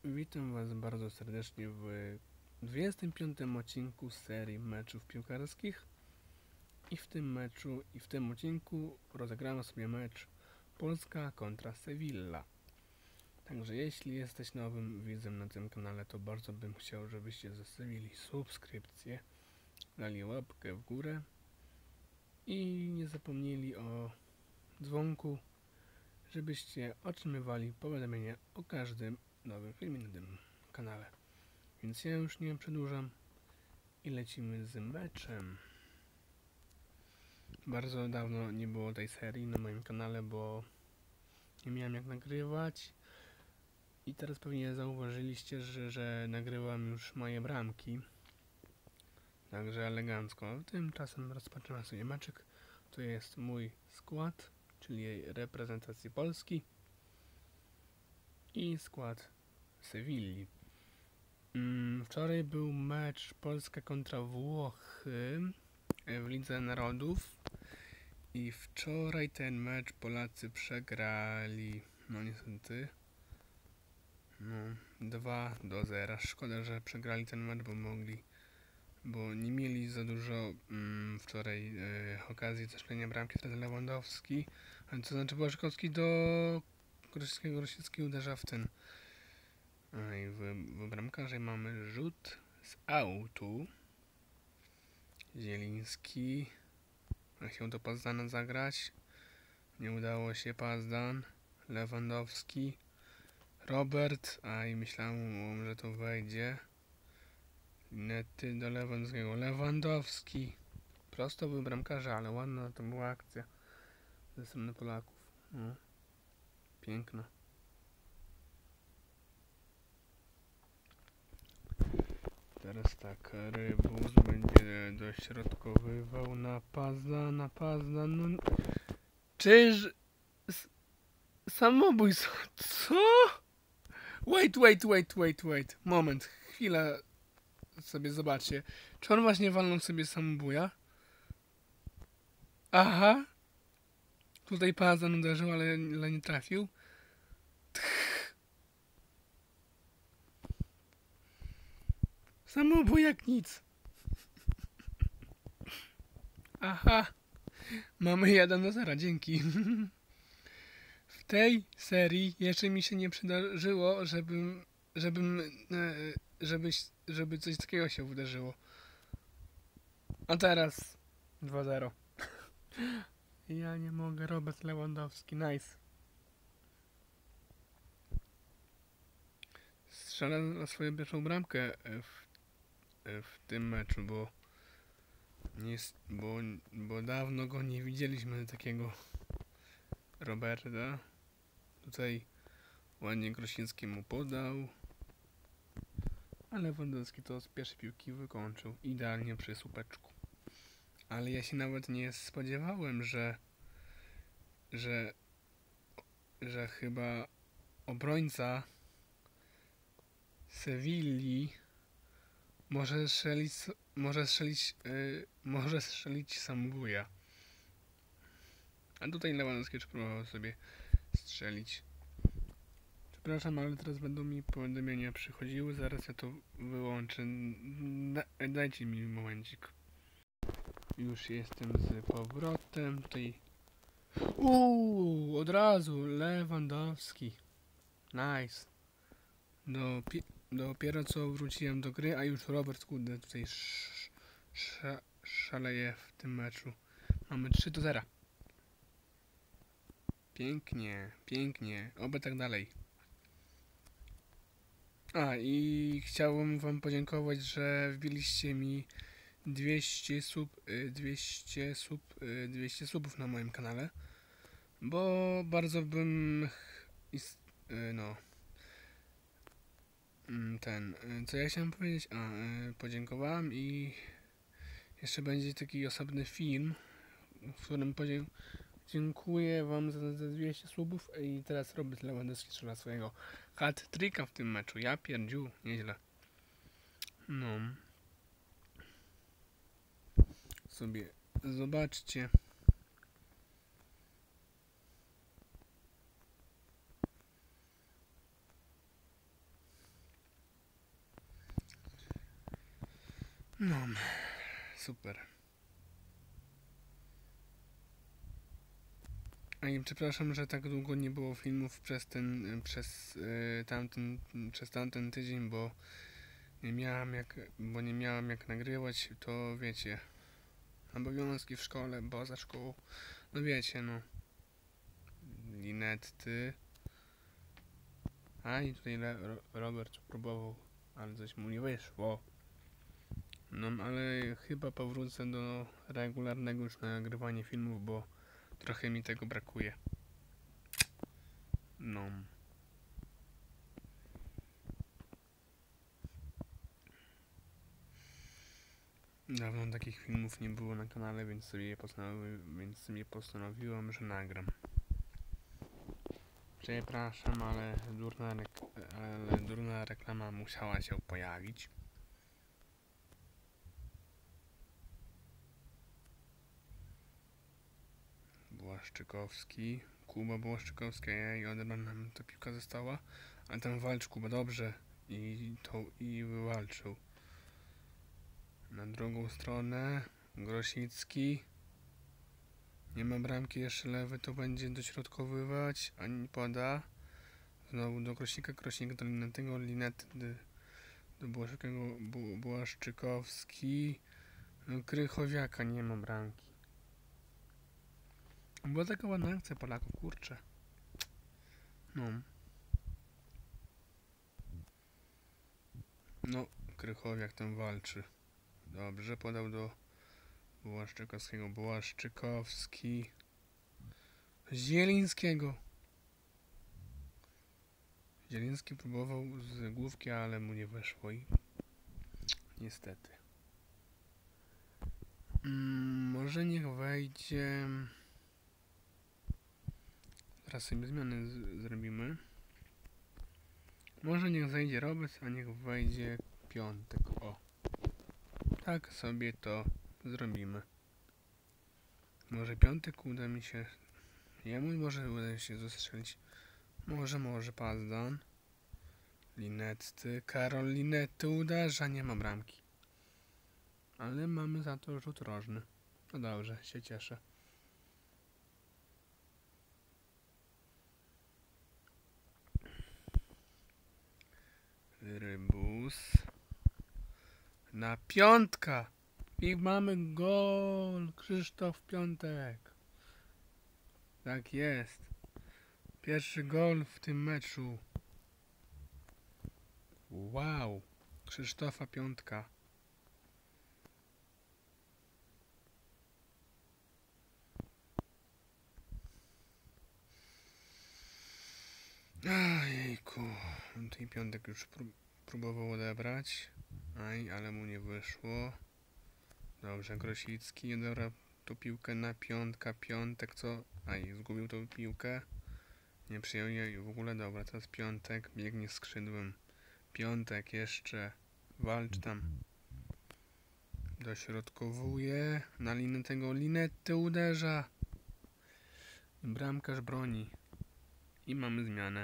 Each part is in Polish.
Witam Was bardzo serdecznie w 25. odcinku z serii meczów piłkarskich i w tym odcinku rozegramy sobie mecz Polska kontra Sevilla. Także jeśli jesteś nowym widzem na tym kanale, to bardzo bym chciał, żebyście zostawili subskrypcję, dali łapkę w górę i nie zapomnieli o dzwonku, żebyście otrzymywali powiadomienia o każdym nowym filmie na tym kanale. Więc ja już nie przedłużam i lecimy z meczem. Bardzo dawno nie było tej serii na moim kanale, bo nie miałem jak nagrywać. I teraz pewnie zauważyliście, że nagrywam już moje bramki. Także elegancko. Tymczasem rozpoczynamy sobie meczek. To jest mój skład, czyli reprezentacji Polski i skład Sewilli. Wczoraj był mecz Polska kontra Włochy w Lidze Narodów i wczoraj ten mecz Polacy przegrali, no niestety, 2-0. Szkoda, że przegrali ten mecz, bo nie mieli za dużo wczoraj okazji do strzelenia bramki. Teraz Lewandowski, ale to znaczy Błaszczykowski do Grosicki uderza w ten. I w bramkarze mamy rzut z autu. Zieliński chciał do Pazdana zagrać, nie udało się. Pazdan, Lewandowski, Robert, i myślałem, że to wejdzie. Nety do Lewandowskiego, Lewandowski prosto był bramkarza, ale ładna to była akcja ze strony Polaków. Piękna. Teraz tak, Rybus będzie dośrodkowywał na Pazdan, no... Czyż... Samobójstwo... Co? Wait. Moment, chwilę sobie zobaczcie. Czy on właśnie walnął sobie samobuja? Aha. Tutaj Pazdan uderzył, ale nie trafił. Samobój jak nic. Aha. Mamy 1-0, dzięki. W tej serii jeszcze mi się nie przydarzyło, żeby coś takiego się wydarzyło. A teraz 2-0. Ja nie mogę. Robert Lewandowski, nice. Strzela na swoją pierwszą bramkę w tym meczu, bo dawno go nie widzieliśmy, takiego Roberta. Tutaj ładnie Grosicki mu podał, a Lewandowski to z pierwszej piłki wykończył idealnie przy słupeczku. Ale ja się nawet nie spodziewałem, że chyba obrońca Sewilli może strzelić samobuja. A tutaj Lewandowski próbował sobie strzelić. Przepraszam, ale teraz będą mi powiadomienia przychodziły. Zaraz ja to wyłączę. Dajcie mi momencik. Już jestem z powrotem. Tutaj... Od razu Lewandowski. Nice. Dopiero co wróciłem do gry, a już Robert kurde tutaj szaleje w tym meczu. Mamy 3-0. Pięknie. Oby tak dalej. I chciałbym wam podziękować, że wbiliście mi 200 subów na moim kanale, bo bardzo bym co ja chciałem powiedzieć? Podziękowałem i jeszcze będzie taki osobny film, w którym dziękuję wam za 200 subów. I teraz Robert Lewandowski strzela swojego hat-tricka w tym meczu. Ja pierdziu, nieźle. Sobie zobaczcie. No, super. A i przepraszam, że tak długo nie było filmów przez tamten tydzień, bo nie miałem jak nagrywać, to wiecie, obowiązki w szkole, bo za szkołą, no wiecie, no, linetty. A i tutaj Robert próbował, ale coś mu nie wyszło. No, ale chyba powrócę do regularnego już nagrywania filmów, bo trochę mi tego brakuje. No. Dawno takich filmów nie było na kanale, więc sobie postanowiłem, że nagram. Przepraszam, ale durna reklama musiała się pojawić. Błaszczykowski, Kuba Błaszczykowski, i odebrana nam ta piłka została, ale tam walczył Kuba dobrze i wywalczył. Na drugą stronę Grosicki. Nie ma bramki, jeszcze lewy to będzie dośrodkowywać, ani poda. Znowu do Grosika, Grosik do Linetego, Linet do Błaszczykowski. Krychowiaka, nie ma bramki. Była taka ładna akcja Polaków, kurczę. No, Krychowiak tam walczy. Dobrze, podał do Błaszczykowskiego. Błaszczykowski. Zielińskiego. Zieliński próbował z główki, ale mu nie weszło i niestety. Może niech wejdzie... Teraz sobie zmiany zrobimy. Może niech zejdzie Robec, a niech wejdzie Piątek. O. Tak sobie to zrobimy. Może Piątek uda mi się... Jemu może uda mi się zastrzelić. Może Pazdan. Linetty. Karol Linetty uderza, nie ma bramki. Ale mamy za to rzut rożny. No dobrze, się cieszę. Rybus. Na Piątka. I mamy gol. Krzysztof Piątek. Tak jest. Pierwszy gol w tym meczu. Wow. Krzysztofa Piątka. Ojejku. Tutaj Piątek już próbował odebrać. Ale mu nie wyszło. Dobrze, Grosicki. Dobra, tu piłkę na Piątka. Piątek co? Zgubił tą piłkę. Nie przyjął jej w ogóle. Dobra, teraz Piątek biegnie skrzydłem. Piątek jeszcze walcz tam. Dośrodkowuje. Na linę tego Linetty uderza. Bramkarz broni. I mamy zmianę.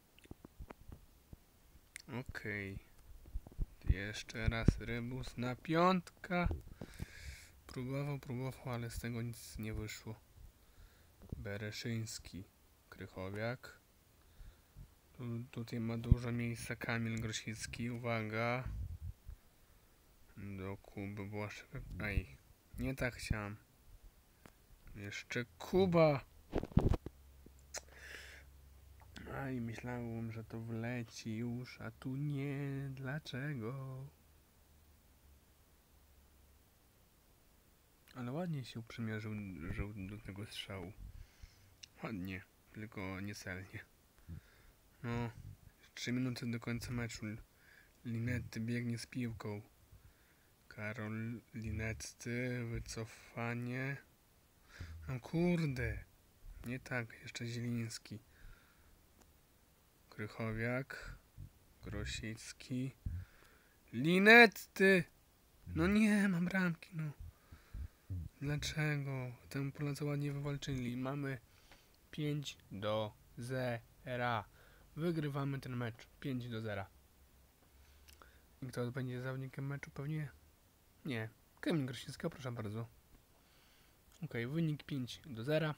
Okej. Jeszcze raz Rybus na Piątka. Próbował, ale z tego nic nie wyszło. Bereszyński. Krychowiak. Tutaj ma dużo miejsca Kamil Grosicki. Uwaga. Do Kuby Błaszczyk. Nie tak chciałem. Jeszcze Kuba. Myślałem, że to wleci już, a tu nie. Dlaczego? Ale ładnie się uprzymierzył do tego strzału. Ładnie, tylko niecelnie. No, 3 minuty do końca meczu. Linetty biegnie z piłką. Karol Linetty, wycofanie. No kurde. Nie tak, jeszcze Zieliński. Krychowiak. Grosicki. Linetty! No nie, mam bramki, no. Dlaczego? Temu Polacy ładnie wywalczyli. Mamy 5-0. Wygrywamy ten mecz. 5-0. I kto będzie zawodnikiem meczu? Pewnie Nie, Kamil Grosińska, proszę bardzo. Wynik 5-0.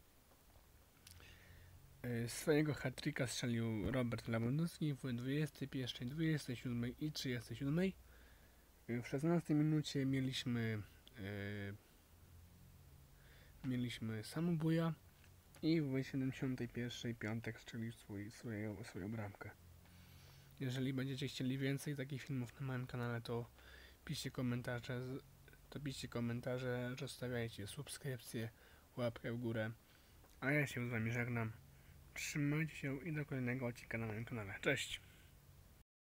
Swojego hat-tricka strzelił Robert Lewandowski w 21, 27 i 37. W 16 minucie mieliśmy samobuja i w 71 Piątek strzelił swoją bramkę. Jeżeli będziecie chcieli więcej takich filmów na moim kanale, to piszcie komentarze, zostawiajcie subskrypcję, łapkę w górę, a ja się z wami żegnam. Trzymajcie się i do kolejnego odcinka na moim kanale. Cześć!